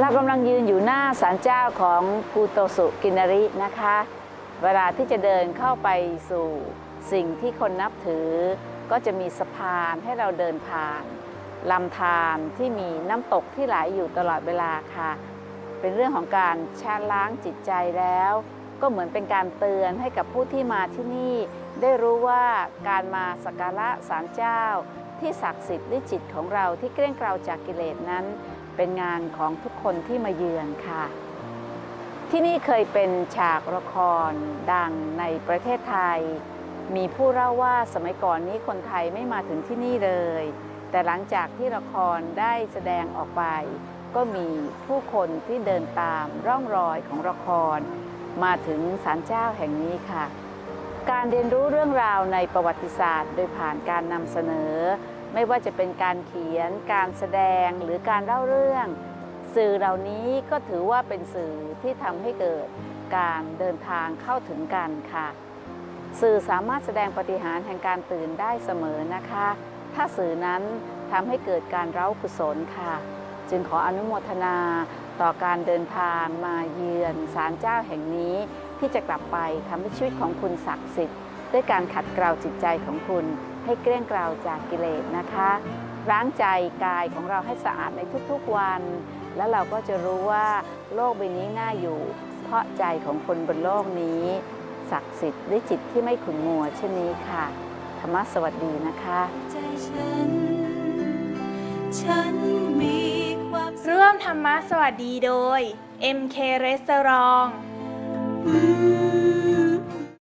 เรากำลังยืนอยู่หน้าศาลเจ้าของกูโตสุกินารินะคะเวลาที่จะเดินเข้าไปสู่สิ่งที่คนนับถือก็จะมีสะพานให้เราเดินผ่านลำธารที่มีน้ำตกที่ไหลอยู่ตลอดเวลาค่ะเป็นเรื่องของการชะล้างจิตใจแล้วก็เหมือนเป็นการเตือนให้กับผู้ที่มาที่นี่ได้รู้ว่าการมาสักการะศาลเจ้าที่ศักดิ์สิทธิ์ด้วยจิตของเราที่เกลี้ยงเกลาจากกิเลสนั้นเป็นงานของทุกคนที่มาเยือนค่ะที่นี่เคยเป็นฉากละครดังในประเทศไทยมีผู้เล่าว่าสมัยก่อนนี้คนไทยไม่มาถึงที่นี่เลยแต่หลังจากที่ละครได้แสดงออกไปก็มีผู้คนที่เดินตามร่องรอยของละครมาถึงศาลเจ้าแห่งนี้ค่ะการเรียนรู้เรื่องราวในประวัติศาสตร์โดยผ่านการนำเสนอไม่ว่าจะเป็นการเขียนการแสดงหรือการเล่าเรื่องสื่อเหล่านี้ก็ถือว่าเป็นสื่อที่ทำให้เกิดการเดินทางเข้าถึงกันค่ะสื่อสามารถแสดงปาฏิหาริย์แห่งการตื่นได้เสมอนะคะถ้าสื่อนั้นทำให้เกิดการเร้ากุศลค่ะจึงขออนุโมทนาต่อการเดินทางมาเยือนศาลเจ้าแห่งนี้ที่จะกลับไปทำให้ชีวิตของคุณศักดิ์สิทธิ์ด้วยการขัดเกลาจิตใจของคุณให้เกลี้ยงเกลาจากกิเลสนะคะล้างใจกายของเราให้สะอาดในทุกๆวันแล้วเราก็จะรู้ว่าโลกใบนี้น่าอยู่เพราะใจของคนบนโลกนี้ศักดิ์สิทธิ์ด้วยจิตที่ไม่ขุ่นมัวเช่นนี้ค่ะธรรมะสวัสดีนะคะร่วมธรรมะสวัสดีโดย MK Restaurant